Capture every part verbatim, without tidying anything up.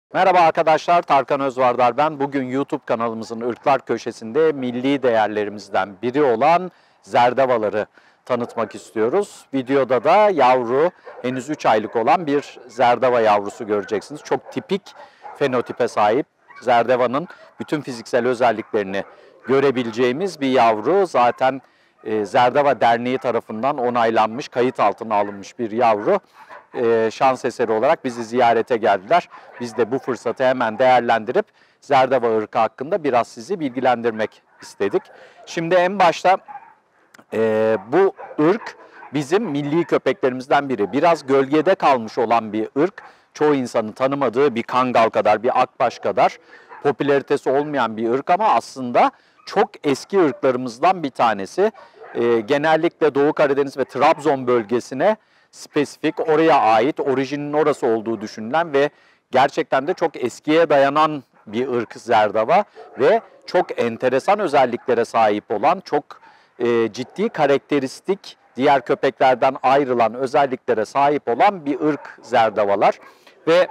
Merhaba arkadaşlar, Tarkan Özvardar ben. Bugün YouTube kanalımızın Irklar Köşesi'nde milli değerlerimizden biri olan zerdevaları tanıtmak istiyoruz. Videoda da yavru, henüz üç aylık olan bir zerdeva yavrusu göreceksiniz. Çok tipik fenotipe sahip, zerdevanın bütün fiziksel özelliklerini görebileceğimiz bir yavru. Zaten e, Zerdeva Derneği tarafından onaylanmış, kayıt altına alınmış bir yavru. E, şans eseri olarak bizi ziyarete geldiler. Biz de bu fırsatı hemen değerlendirip zerdeva ırkı hakkında biraz sizi bilgilendirmek istedik. Şimdi en başta e, bu ırk bizim milli köpeklerimizden biri. Biraz gölgede kalmış olan bir ırk. Çoğu insanın tanımadığı bir kangal kadar, bir akbaş kadar popülaritesi olmayan bir ırk ama aslında çok eski ırklarımızdan bir tanesi. E, genellikle Doğu Karadeniz ve Trabzon bölgesine spesifik, oraya ait, orijinin orası olduğu düşünülen ve gerçekten de çok eskiye dayanan bir ırk zerdava ve çok enteresan özelliklere sahip olan, çok e, ciddi karakteristik, diğer köpeklerden ayrılan özelliklere sahip olan bir ırk zerdavalar. Ve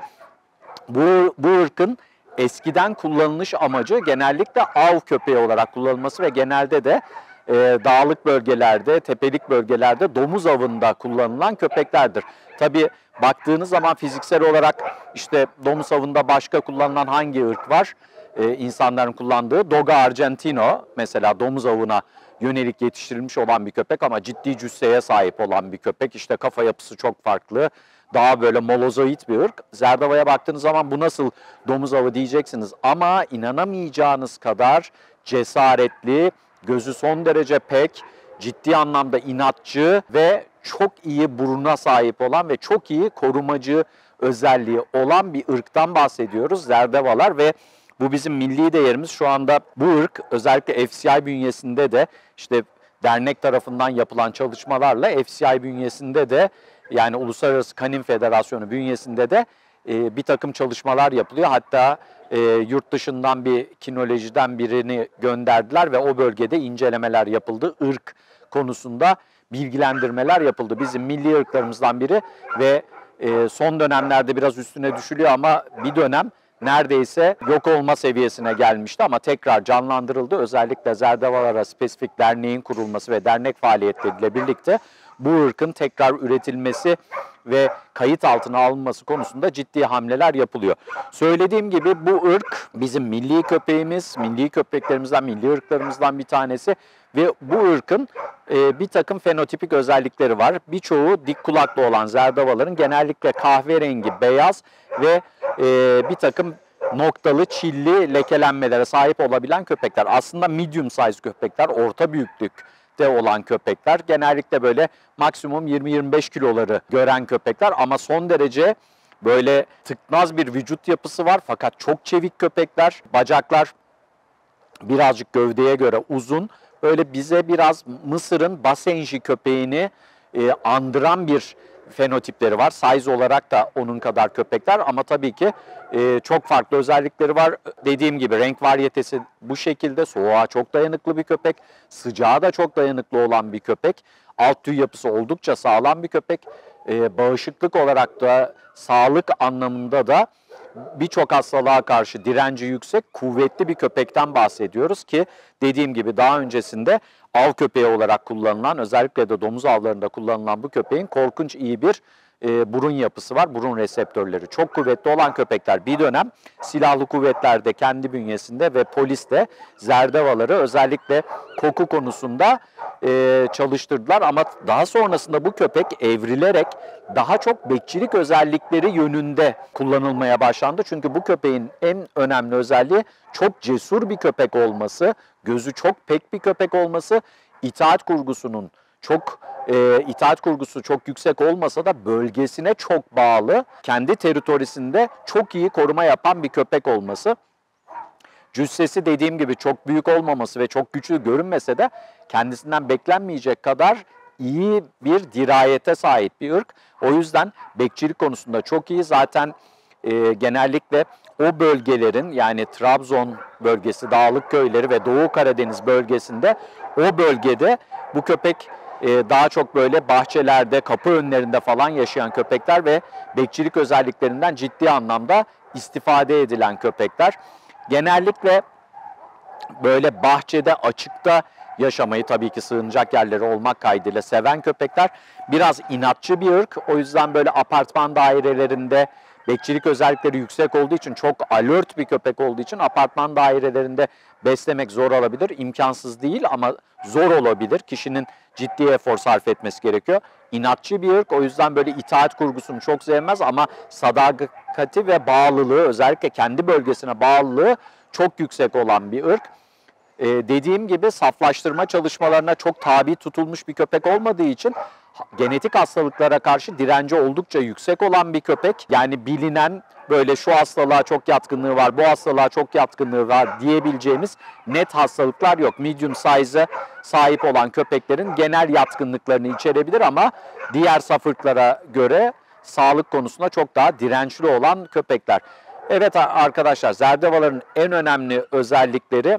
bu, bu ırkın eskiden kullanılış amacı genellikle av köpeği olarak kullanılması ve genelde de e, dağlık bölgelerde, tepelik bölgelerde domuz avında kullanılan köpeklerdir. Tabii baktığınız zaman fiziksel olarak işte domuz avında başka kullanılan hangi ırk var? Ee, insanların kullandığı Doga Argentino mesela domuz avına yönelik yetiştirilmiş olan bir köpek ama ciddi cüsseye sahip olan bir köpek. İşte kafa yapısı çok farklı. Daha böyle molozoid bir ırk. Zerdava'ya baktığınız zaman bu nasıl domuz avı diyeceksiniz ama inanamayacağınız kadar cesaretli, gözü son derece pek, ciddi anlamda inatçı ve çok iyi buruna sahip olan ve çok iyi korumacı özelliği olan bir ırktan bahsediyoruz. Zerdevalar ve bu bizim milli değerimiz. Şu anda bu ırk özellikle F C I bünyesinde de işte dernek tarafından yapılan çalışmalarla F C I bünyesinde de yani Uluslararası Kanin Federasyonu bünyesinde de e, bir takım çalışmalar yapılıyor. Hatta e, yurt dışından bir kinolojiden birini gönderdiler ve o bölgede incelemeler yapıldı. Irk konusunda bilgilendirmeler yapıldı. Bizim milli ırklarımızdan biri ve e, son dönemlerde biraz üstüne düşülüyor ama bir dönem neredeyse yok olma seviyesine gelmişti ama tekrar canlandırıldı. Özellikle zerdevalara spesifik derneğin kurulması ve dernek faaliyetleriyle birlikte bu ırkın tekrar üretilmesi ve kayıt altına alınması konusunda ciddi hamleler yapılıyor. Söylediğim gibi bu ırk bizim milli köpeğimiz, milli köpeklerimizden, milli ırklarımızdan bir tanesi ve bu ırkın e, bir takım fenotipik özellikleri var. Birçoğu dik kulaklı olan zerdavaların genellikle kahverengi, beyaz ve e, bir takım noktalı, çilli lekelenmelere sahip olabilen köpekler. Aslında medium size köpekler, orta büyüklükte olan köpekler. Genellikle böyle maksimum yirmi yirmi beş kiloları gören köpekler ama son derece böyle tıknaz bir vücut yapısı var fakat çok çevik köpekler. Bacaklar birazcık gövdeye göre uzun. Böyle bize biraz Mısır'ın Basenji köpeğini e, andıran bir fenotipleri var. Size olarak da onun kadar köpekler ama tabii ki e, çok farklı özellikleri var. Dediğim gibi renk varyetesi bu şekilde. Soğuğa çok dayanıklı bir köpek. Sıcağa da çok dayanıklı olan bir köpek. Alt tüy yapısı oldukça sağlam bir köpek. E, bağışıklık olarak da sağlık anlamında da birçok hastalığa karşı direnci yüksek, kuvvetli bir köpekten bahsediyoruz ki dediğim gibi daha öncesinde av köpeği olarak kullanılan, özellikle de domuz avlarında kullanılan bu köpeğin korkunç iyi bir e, burun yapısı var. Burun reseptörleri çok kuvvetli olan köpekler bir dönem silahlı kuvvetlerde kendi bünyesinde ve poliste zerdevaları özellikle koku konusunda e, çalıştırdılar ama daha sonrasında bu köpek evrilerek daha çok bekçilik özellikleri yönünde kullanılmaya başlandı. Çünkü bu köpeğin en önemli özelliği çok cesur bir köpek olması, gözü çok pek bir köpek olması, itaat kurgusunun çok e, itaat kurgusu çok yüksek olmasa da bölgesine çok bağlı, kendi teritorisinde çok iyi koruma yapan bir köpek olması. Cüssesi dediğim gibi çok büyük olmaması ve çok güçlü görünmese de kendisinden beklenmeyecek kadar iyi bir dirayete sahip bir ırk. O yüzden bekçilik konusunda çok iyi. Zaten e, genellikle o bölgelerin yani Trabzon bölgesi, dağlık köyleri ve Doğu Karadeniz bölgesinde o bölgede bu köpek e, daha çok böyle bahçelerde, kapı önlerinde falan yaşayan köpekler ve bekçilik özelliklerinden ciddi anlamda istifade edilen köpekler. Genellikle böyle bahçede, açıkta yaşamayı, tabii ki sığınacak yerleri olmak kaydıyla seven köpekler. Biraz inatçı bir ırk. O yüzden böyle apartman dairelerinde bekçilik özellikleri yüksek olduğu için, çok alert bir köpek olduğu için apartman dairelerinde beslemek zor olabilir. İmkansız değil ama zor olabilir. Kişinin ciddi efor sarf etmesi gerekiyor. İnatçı bir ırk. O yüzden böyle itaat kurgusunu çok sevmez ama sadakati ve bağlılığı, özellikle kendi bölgesine bağlılığı çok yüksek olan bir ırk. Ee, dediğim gibi saflaştırma çalışmalarına çok tabi tutulmuş bir köpek olmadığı için genetik hastalıklara karşı direnci oldukça yüksek olan bir köpek. Yani bilinen böyle şu hastalığa çok yatkınlığı var, bu hastalığa çok yatkınlığı var diyebileceğimiz net hastalıklar yok. Medium size'a sahip olan köpeklerin genel yatkınlıklarını içerebilir ama diğer saf ırklara göre sağlık konusunda çok daha dirençli olan köpekler. Evet arkadaşlar, Zerdevaların en önemli özellikleri: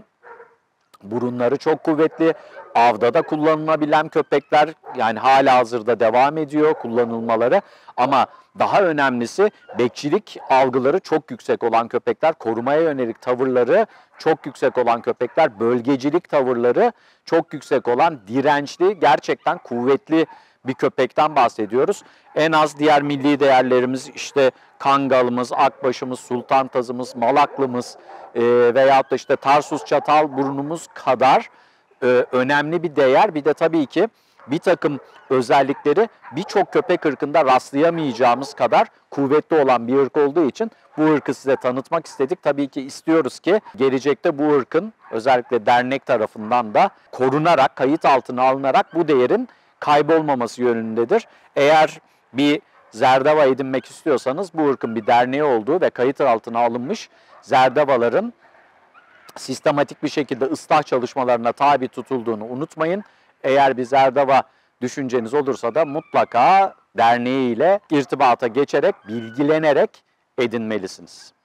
burunları çok kuvvetli, avda da kullanılabilen köpekler, yani hala hazırda devam ediyor kullanılmaları. Ama daha önemlisi bekçilik algıları çok yüksek olan köpekler, korumaya yönelik tavırları çok yüksek olan köpekler, bölgecilik tavırları çok yüksek olan, dirençli, gerçekten kuvvetli bir köpekten bahsediyoruz. En az diğer milli değerlerimiz, işte Kangalımız, Akbaşımız, Sultantazımız, Malaklımız e, veyahut da işte Tarsus Çatalburnumuz kadar e, önemli bir değer. Bir de tabii ki bir takım özellikleri birçok köpek ırkında rastlayamayacağımız kadar kuvvetli olan bir ırk olduğu için bu ırkı size tanıtmak istedik. Tabii ki istiyoruz ki gelecekte bu ırkın özellikle dernek tarafından da korunarak, kayıt altına alınarak bu değerin kaybolmaması yönündedir. Eğer bir zerdava edinmek istiyorsanız bu ırkın bir derneği olduğu ve kayıt altına alınmış zerdavaların sistematik bir şekilde ıslah çalışmalarına tabi tutulduğunu unutmayın. Eğer bir zerdava düşünceniz olursa da mutlaka derneğiyle irtibata geçerek, bilgilenerek edinmelisiniz.